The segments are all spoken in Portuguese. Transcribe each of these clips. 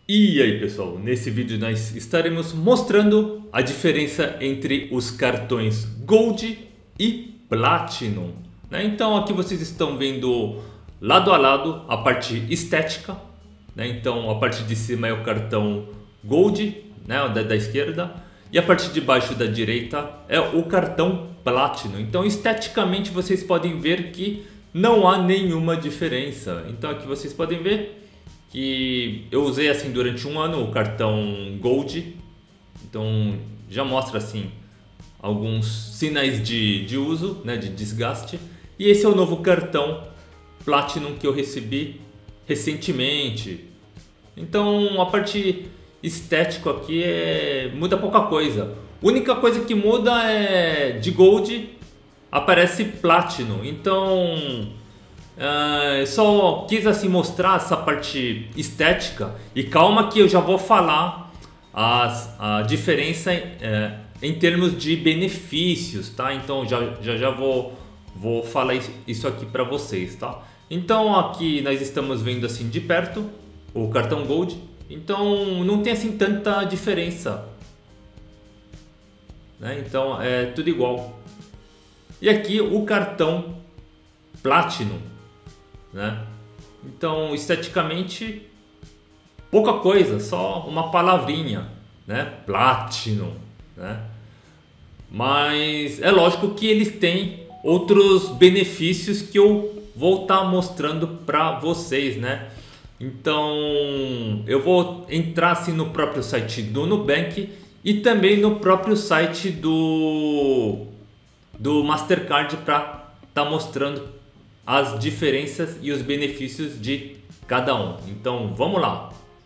E aí pessoal, nesse vídeo nós estaremos mostrando a diferença entre os cartões Gold e Platinum, né? Então aqui vocês estão vendo lado a lado a parte estética, né? Então a parte de cima é o cartão Gold, né? Da esquerda, e a parte de baixo da direita é o cartão Platinum. Então esteticamente vocês podem ver que não há nenhuma diferença. Então aqui vocês podem ver que eu usei assim durante um ano o cartão Gold, então já mostra assim alguns sinais de uso, né, de desgaste. E esse é o novo cartão Platinum que eu recebi recentemente. Então a parte estética aqui muda pouca coisa. A única coisa que muda é de Gold aparece Platinum. Então só quis assim mostrar essa parte estética e calma que eu já vou falar a diferença em termos de benefícios, tá? Então já vou falar isso aqui para vocês, tá? Então aqui nós estamos vendo assim de perto o cartão Gold, então não tem assim tanta diferença, né? Então é tudo igual. E aqui o cartão Platinum, né? Então esteticamente pouca coisa, só uma palavrinha, né? Platinum, né? Mas é lógico que eles têm outros benefícios que eu vou estar mostrando para vocês, né? Então eu vou entrar assim no próprio site do Nubank e também no próprio site do Mastercard para estar mostrando as diferenças e os benefícios de cada um. Então vamos lá.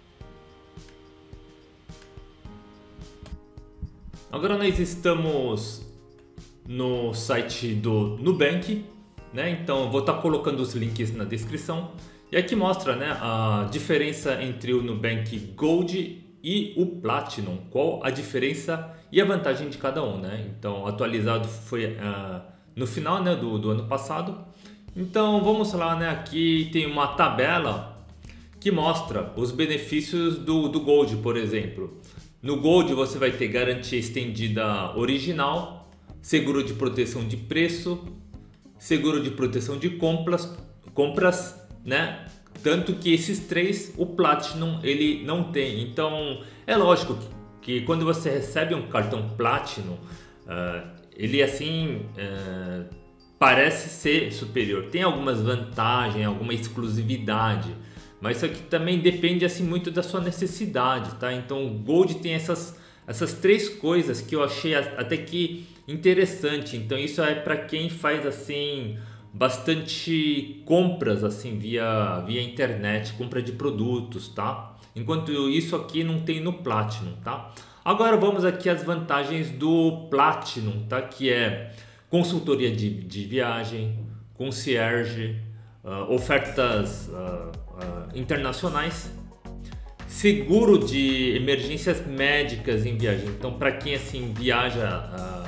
Agora nós estamos no site do Nubank, né? Então eu vou estar colocando os links na descrição. E aqui mostra, né, a diferença entre o Nubank Gold e o Platinum. Qual a diferença e a vantagem de cada um, né? Então atualizado foi no final, né, do ano passado. Então vamos lá, né? Aqui tem uma tabela que mostra os benefícios do Gold, por exemplo. No Gold você vai ter garantia estendida original, seguro de proteção de preço, seguro de proteção de compras, né? Tanto que esses três o Platinum ele não tem. Então é lógico que quando você recebe um cartão Platinum, ele assim parece ser superior, tem algumas vantagens, alguma exclusividade, mas isso aqui também depende assim muito da sua necessidade, tá? Então o Gold tem essas três coisas que eu achei até que interessante. Então isso é para quem faz assim bastante compras assim via internet, compra de produtos, tá? Enquanto isso aqui não tem no Platinum, tá? Agora vamos aqui às vantagens do Platinum, tá? Que é consultoria de viagem, concierge, ofertas internacionais, seguro de emergências médicas em viagem. Então, para quem assim viaja,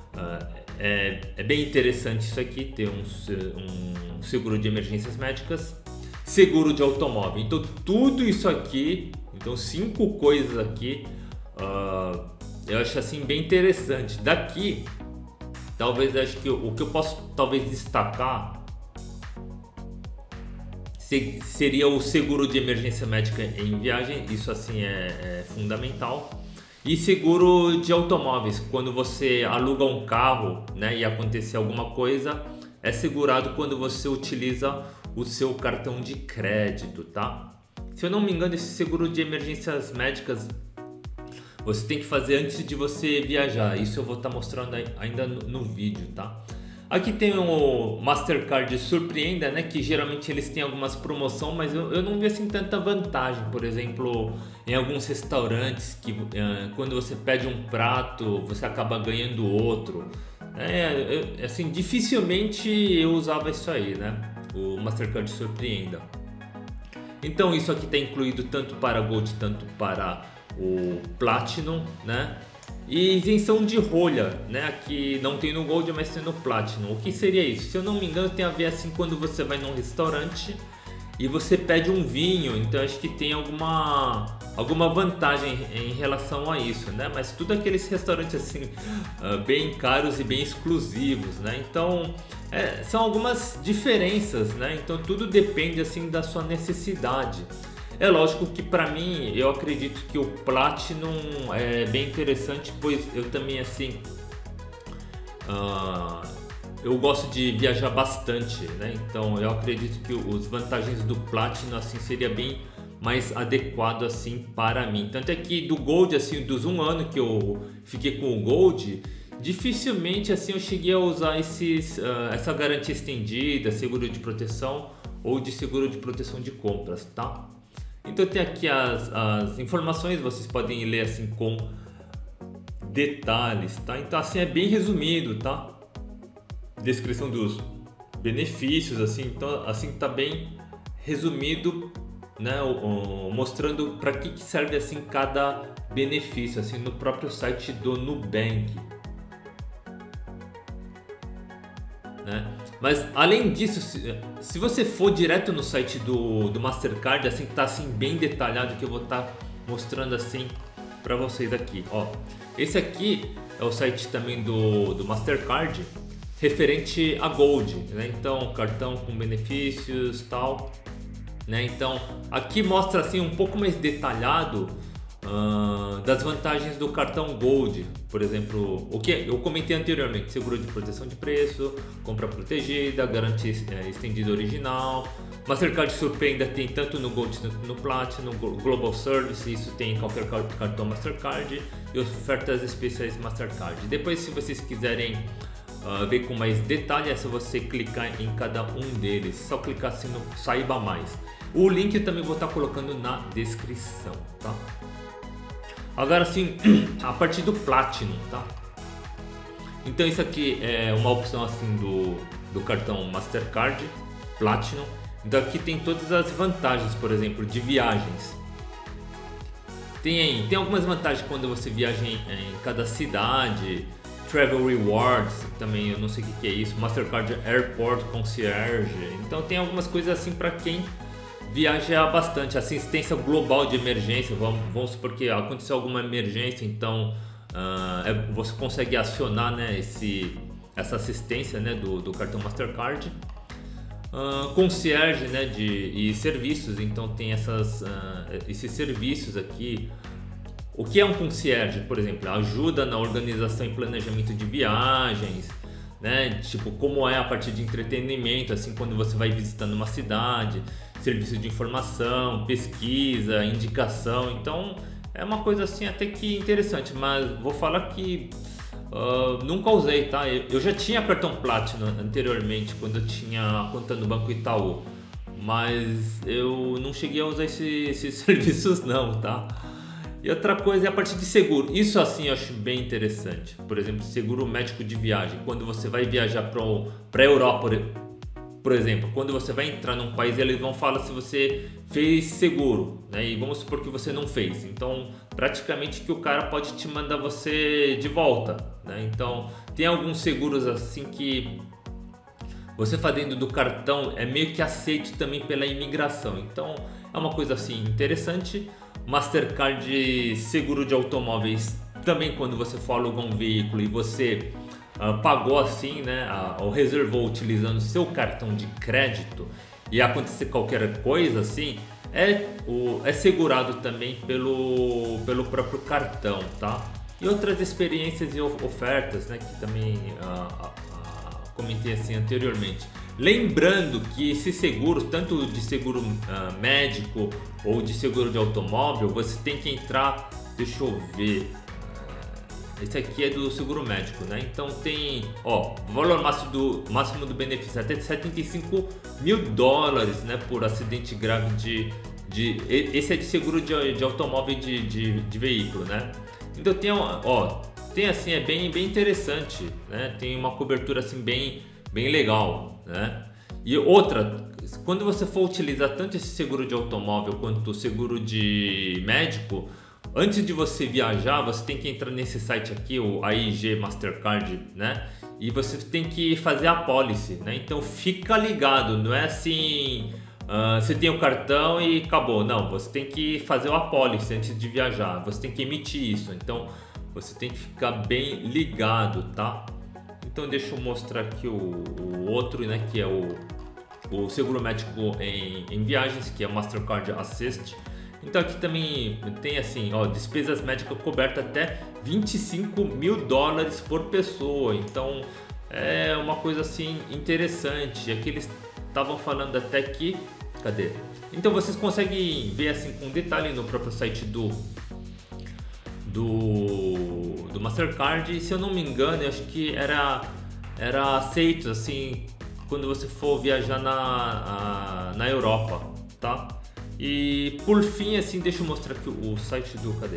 é bem interessante isso aqui, ter um seguro de emergências médicas, seguro de automóvel. Então, tudo isso aqui, então 5 coisas aqui, eu acho assim bem interessante. Daqui talvez acho que o que eu posso talvez destacar seria o seguro de emergência médica em viagem. Isso assim é fundamental. E seguro de automóveis, quando você aluga um carro, né, e acontecer alguma coisa, é segurado quando você utiliza o seu cartão de crédito, tá? Se eu não me engano, esse seguro de emergências médicas você tem que fazer antes de você viajar. Isso eu vou estar mostrando ainda no vídeo, tá? Aqui tem o Mastercard Surpreenda, né? Que geralmente eles têm algumas promoções, mas eu não vi assim tanta vantagem. Por exemplo, em alguns restaurantes que quando você pede um prato, você acaba ganhando outro. Assim, dificilmente eu usava isso aí, né? O Mastercard Surpreenda. Então isso aqui está incluído tanto para Gold, tanto para o Platinum, né? E isenção de rolha, né? Que não tem no Gold, mas tem no Platinum. O que seria isso? Se eu não me engano, tem a ver assim quando você vai num restaurante e você pede um vinho, então acho que tem alguma vantagem em relação a isso, né? Mas tudo aqueles restaurantes assim bem caros e bem exclusivos, né? Então são algumas diferenças, né? Então tudo depende assim da sua necessidade. É lógico que para mim eu acredito que o Platinum é bem interessante, pois eu também assim eu gosto de viajar bastante, né? Então eu acredito que os vantagens do Platinum assim seria bem mais adequado assim para mim. Tanto é que do Gold, assim, dos 1 ano que eu fiquei com o Gold, dificilmente assim eu cheguei a usar essa garantia estendida, seguro de proteção ou de seguro de proteção de compras, tá? Então tem aqui as informações, vocês podem ler assim com detalhes, tá? Então assim é bem resumido, tá? Descrição dos benefícios, assim, então assim tá bem resumido, né? Mostrando para que serve assim cada benefício, assim, no próprio site do Nubank, né? Mas além disso, se você for direto no site do Mastercard, assim, tá assim bem detalhado, que eu vou estar mostrando assim para vocês aqui, ó. Esse aqui é o site também do Mastercard, referente a Gold, né? Então cartão com benefícios, tal, né? Então aqui mostra assim um pouco mais detalhado das vantagens do cartão Gold, por exemplo, o que eu comentei anteriormente: seguro de proteção de preço, compra protegida, garantia estendida original. Mastercard Surpreenda tem tanto no Gold quanto no Platinum, Global Service, isso tem em qualquer cartão Mastercard, e ofertas especiais Mastercard. Depois, se vocês quiserem ver com mais detalhe, é só você clicar em cada um deles, só clicar assim no Saiba Mais. O link eu também vou estar colocando na descrição, tá? Agora sim, a partir do Platinum, tá? Então isso aqui é uma opção assim do cartão Mastercard Platinum. Então aqui tem todas as vantagens, por exemplo, de viagens. Tem algumas vantagens quando você viaja em cada cidade. Travel Rewards, também eu não sei o que é isso. Mastercard Airport Concierge. Então tem algumas coisas assim para quem viaja bastante. Assistência global de emergência, vamos supor que aconteceu alguma emergência, então você consegue acionar, né, essa assistência, né, do cartão Mastercard. Concierge, né, e serviços, então tem esses serviços aqui. O que é um concierge, por exemplo? Ajuda na organização e planejamento de viagens, né? Tipo, como é a parte de entretenimento, assim, quando você vai visitando uma cidade, serviço de informação, pesquisa, indicação. Então é uma coisa assim até que interessante, mas vou falar que nunca usei, tá? Eu já tinha cartão Platinum anteriormente, quando eu tinha conta no Banco Itaú, mas eu não cheguei a usar esses serviços não, tá? E outra coisa é a parte de seguro. Isso assim eu acho bem interessante. Por exemplo, seguro médico de viagem. Quando você vai viajar para a Europa, por exemplo, quando você vai entrar num país, eles vão falar se você fez seguro, né? E vamos supor que você não fez. Então, praticamente que o cara pode te mandar você de volta, né? Então, tem alguns seguros assim que você fazendo do cartão é meio que aceito também pela imigração. Então, é uma coisa assim interessante. Mastercard seguro de automóveis também, quando você for alugar um veículo e você pagou assim, né, ou reservou utilizando seu cartão de crédito e acontecer qualquer coisa assim, é segurado também pelo próprio cartão, tá? E outras experiências e ofertas, né, que também comentei assim anteriormente. Lembrando que esses seguros, tanto de seguro médico ou de seguro de automóvel, você tem que entrar, deixa eu ver, esse aqui é do seguro médico, né? Então tem, ó, valor máximo do benefício até de $75 mil, né, por acidente grave esse é de seguro de automóvel de veículo, né? Então tem, ó, tem assim, é bem interessante, né? Tem uma cobertura assim bem legal, né? E outra, quando você for utilizar tanto esse seguro de automóvel quanto o seguro de médico, antes de você viajar, você tem que entrar nesse site aqui, o AIG Mastercard, né? E você tem que fazer a policy, né? Então fica ligado, não é assim você tem o cartão e acabou. Não, você tem que fazer o apólice antes de viajar, você tem que emitir isso, então você tem que ficar bem ligado, tá? Então deixa eu mostrar aqui o outro, né, que é o seguro médico em viagens, que é o Mastercard Assist. Então aqui também tem assim, ó, despesas médicas cobertas até $25 mil por pessoa. Então é uma coisa assim interessante. Aqui eles estavam falando até que, cadê? Então vocês conseguem ver assim com detalhe no próprio site do Mastercard. E se eu não me engano, eu acho que era aceito assim quando você for viajar na Europa, tá? E por fim, assim, deixa eu mostrar aqui o site do, cadê?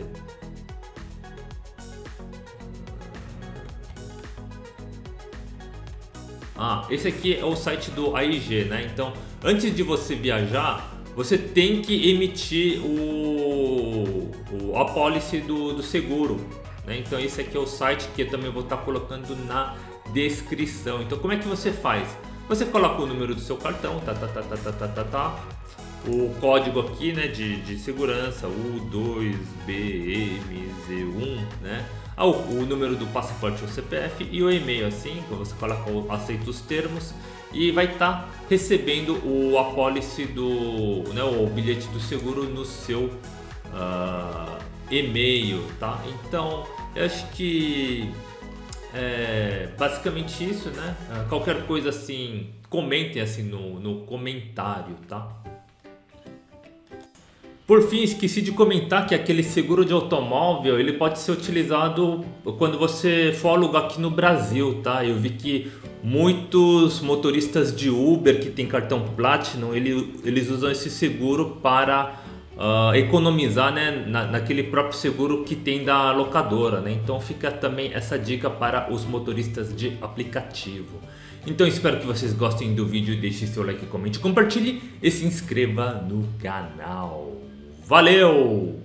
Esse aqui é o site do AIG, né? Então, antes de você viajar, você tem que emitir a policy do seguro, né? Então, esse aqui é o site que eu também vou estar colocando na descrição. Então, como é que você faz? Você coloca o número do seu cartão, o código aqui, né, de segurança, U2BMZ1, né? O número do passaporte ou CPF e o e-mail, assim, quando você coloca aceita os termos e vai estar recebendo o apólice né, o bilhete do seguro no seu e-mail, tá? Então, eu acho que é basicamente isso, né? Qualquer coisa assim, comentem assim no comentário, tá? Por fim, esqueci de comentar que aquele seguro de automóvel ele pode ser utilizado quando você for alugar aqui no Brasil, tá? Eu vi que muitos motoristas de Uber que tem cartão Platinum, eles usam esse seguro para economizar, né, naquele próprio seguro que tem da locadora, né? Então fica também essa dica para os motoristas de aplicativo. Então espero que vocês gostem do vídeo, deixe seu like, comente, compartilhe e se inscreva no canal. Valeu!